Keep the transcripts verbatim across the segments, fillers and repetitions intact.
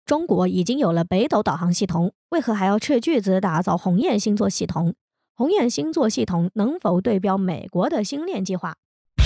中国已经有了北斗导航系统，为何还要斥巨资打造鸿雁星座系统？鸿雁星座系统能否对标美国的星链计划？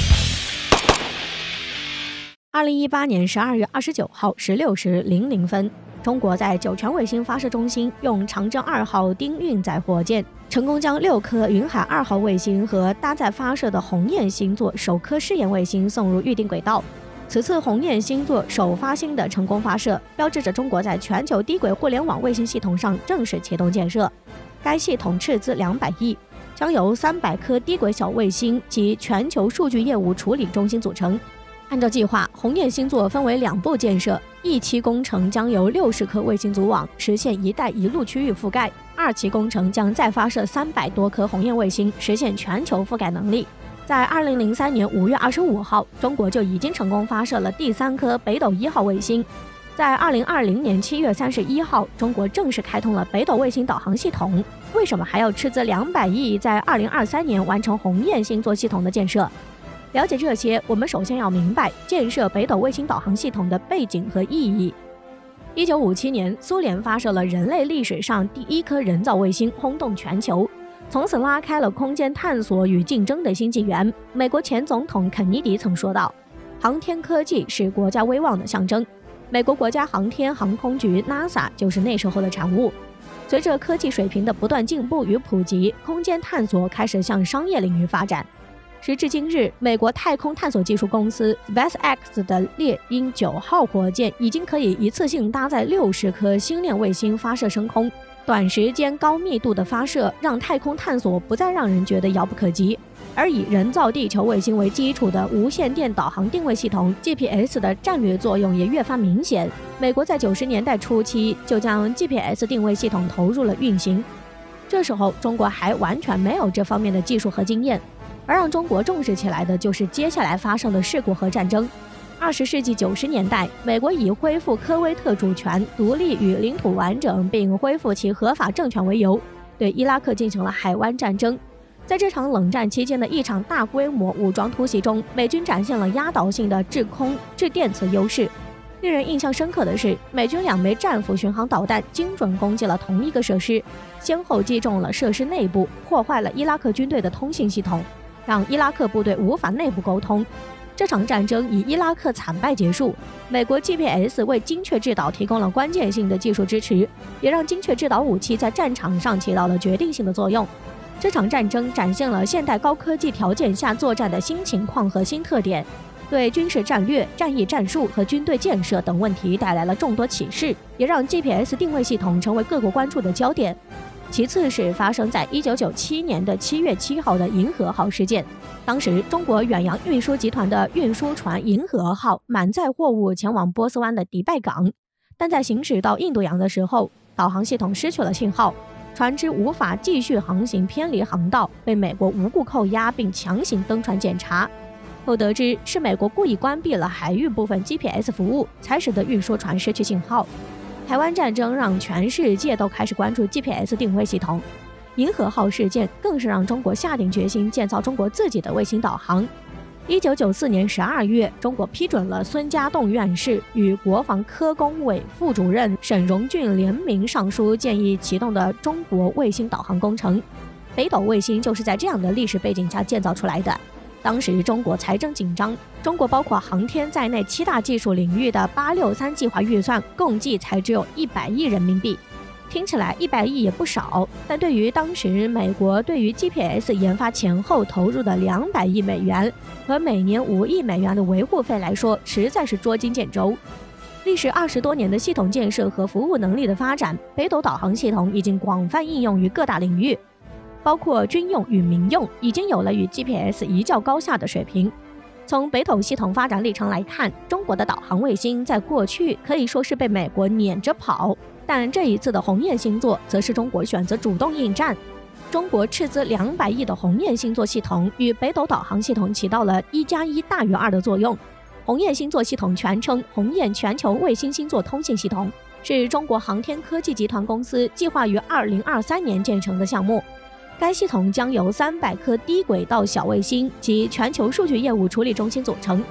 二零一八年十二月二十九号十六时零零分，中国在酒泉卫星发射中心用长征二号丁运载火箭，成功将六颗云海二号卫星和搭载发射的鸿雁星座首颗试验卫星送入预定轨道。此次鸿雁星座首发星的成功发射，标志着中国在全球低轨互联网卫星系统上正式启动建设。该系统斥资两百亿，将由三百颗低轨小卫星及全球数据业务处理中心组成。按照计划，鸿雁星座分为两步建设，一期工程将由六十颗卫星组网，实现“一带一路”区域覆盖；二期工程将再发射三百多颗鸿雁卫星，实现全球覆盖能力。在二零零三年五月二十五号，中国就已经成功发射了第三颗北斗一号卫星。在二零二零年七月三十一号，中国正式开通了北斗卫星导航系统。为什么还要斥资两百亿在二零二三年完成鸿雁星座系统的建设？了解这些，我们首先要明白建设北斗卫星导航系统的背景和意义。一九五七年，苏联发射了人类历史上第一颗人造卫星，轰动全球，从此拉开了空间探索与竞争的新纪元。美国前总统肯尼迪曾说道：“航天科技是国家威望的象征。”美国国家航天航空局 NASA 就是那时候的产物。随着科技水平的不断进步与普及，空间探索开始向商业领域发展。时至今日，美国太空探索技术公司 SpaceX 的猎鹰九号火箭已经可以一次性搭载六十颗星链卫星发射升空。短时间高密度的发射让太空探索不再让人觉得遥不可及，而以人造地球卫星为基础的无线电导航定位系统 G P S 的战略作用也越发明显。美国在九十年代初期就将 G P S 定位系统投入了运行，这时候中国还完全没有这方面的技术和经验。而让中国重视起来的就是接下来发生的事故和战争。二十世纪九十年代，美国以恢复科威特主权、独立与领土完整并恢复其合法政权为由，对伊拉克进行了海湾战争。在这场冷战期间的一场大规模武装突袭中，美军展现了压倒性的制空、制电磁优势。令人印象深刻的是，美军两枚战斧巡航导弹精准攻击了同一个设施，先后击中了设施内部，破坏了伊拉克军队的通信系统，让伊拉克部队无法内部沟通。这场战争以伊拉克惨败结束。美国 G P S 为精确制导提供了关键性的技术支持，也让精确制导武器在战场上起到了决定性的作用。这场战争展现了现代高科技条件下作战的新情况和新特点，对军事战略、战役战术和军队建设等问题带来了众多启示，也让 G P S 定位系统成为各国关注的焦点。其次是发生在一九九七年的七月七号的银河号事件。当时中国远洋运输集团的运输船银河号满载货物前往波斯湾的迪拜港，但在行驶到印度洋的时候，导航系统失去了信号，船只无法继续航行，偏离航道，被美国无故扣押并强行登船检查。后得知是美国故意关闭了海域部分 G P S 服务，才使得运输船失去信号。台湾战争让全世界都开始关注 G P S 定位系统，银河号事件更是让中国下定决心建造中国自己的卫星导航。一九九四年十二月，中国批准了孙家栋院士与国防科工委副主任沈荣俊联名上书，建议启动的中国卫星导航工程。北斗卫星就是在这样的历史背景下建造出来的。当时中国财政紧张，中国包括航天在内七大技术领域的八六三计划预算共计才只有一百亿人民币。听起来一百亿也不少，但对于当时美国对于 G P S 研发前后投入的两百亿美元和每年五亿美元的维护费来说，实在是捉襟见肘。历时二十多年的系统建设和服务能力的发展，北斗导航系统已经广泛应用于各大领域，包括军用与民用，已经有了与 G P S 一较高下的水平。从北斗系统发展历程来看，中国的导航卫星在过去可以说是被美国撵着跑，但这一次的鸿雁星座则是中国选择主动应战。中国斥资两百亿的鸿雁星座系统与北斗导航系统起到了一加一大于二的作用。鸿雁星座系统全称鸿雁全球卫星星座通信系统，是中国航天科技集团公司计划于二零二三年建成的项目。该系统将由三百颗低轨道小卫星及全球数据业务处理中心组成，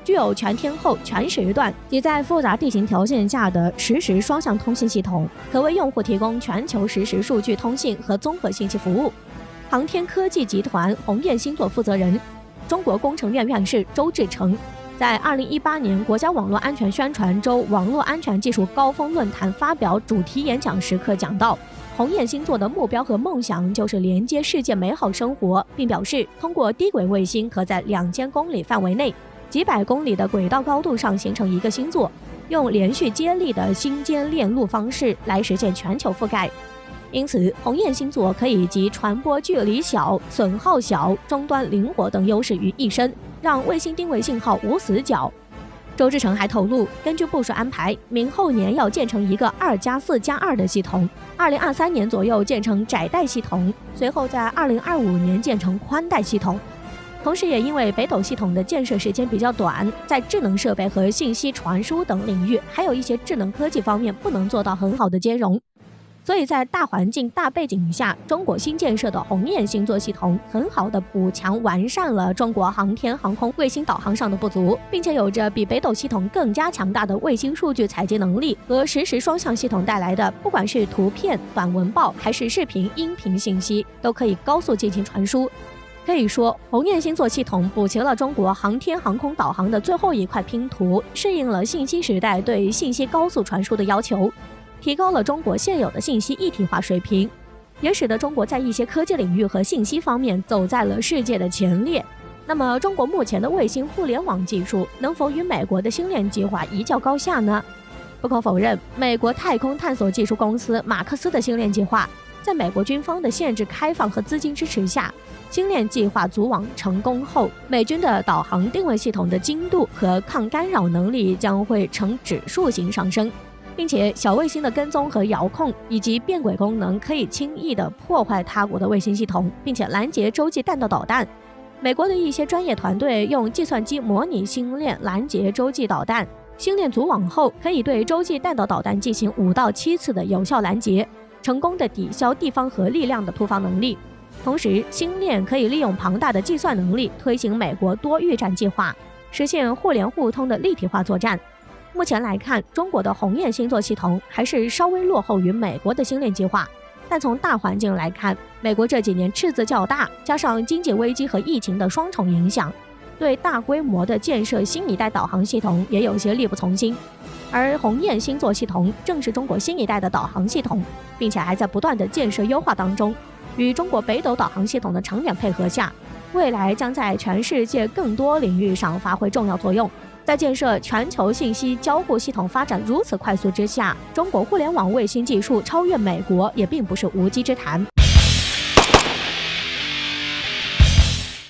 具有全天候、全时段及在复杂地形条件下的实时双向通信系统，可为用户提供全球实时数据通信和综合信息服务。航天科技集团鸿雁星座负责人、中国工程院院士周志成在二零一八年国家网络安全宣传周网络安全技术高峰论坛发表主题演讲时刻讲到，鸿雁星座的目标和梦想就是连接世界美好生活，并表示通过低轨卫星可在两千公里范围内、几百公里的轨道高度上形成一个星座，用连续接力的星间链路方式来实现全球覆盖。因此，鸿雁星座可以集传播距离小、损耗小、终端灵活等优势于一身，让卫星定位信号无死角。周志成还透露，根据部署安排，明后年要建成一个二加四加二的系统，二零二三年左右建成窄带系统，随后在二零二五年建成宽带系统。同时也因为北斗系统的建设时间比较短，在智能设备和信息传输等领域，还有一些智能科技方面不能做到很好的兼容。所以在大环境大背景下，中国新建设的鸿雁星座系统很好的补强完善了中国航天航空卫星导航上的不足，并且有着比北斗系统更加强大的卫星数据采集能力和实时双向系统带来的，不管是图片、短文报还是视频、音频信息，都可以高速进行传输。可以说，鸿雁星座系统补齐了中国航天航空导航的最后一块拼图，适应了信息时代对信息高速传输的要求，提高了中国现有的信息一体化水平，也使得中国在一些科技领域和信息方面走在了世界的前列。那么，中国目前的卫星互联网技术能否与美国的星链计划一较高下呢？不可否认，美国太空探索技术公司马克思的星链计划，在美国军方的限制开放和资金支持下，星链计划组网成功后，美军的导航定位系统的精度和抗干扰能力将会呈指数型上升，并且小卫星的跟踪和遥控以及变轨功能可以轻易地破坏他国的卫星系统，并且拦截洲际弹道导弹。美国的一些专业团队用计算机模拟星链拦截洲际导弹，星链组网后可以对洲际弹道导弹进行五到七次的有效拦截，成功的抵消地方核力量的突防能力。同时，星链可以利用庞大的计算能力推行美国多域战计划，实现互联互通的立体化作战。目前来看，中国的鸿雁星座系统还是稍微落后于美国的星链计划，但从大环境来看，美国这几年赤字较大，加上经济危机和疫情的双重影响，对大规模的建设新一代导航系统也有些力不从心。而鸿雁星座系统正是中国新一代的导航系统，并且还在不断的建设优化当中。与中国北斗导航系统的长远配合下，未来将在全世界更多领域上发挥重要作用。在建设全球信息交互系统发展如此快速之下，中国互联网卫星技术超越美国也并不是无稽之谈。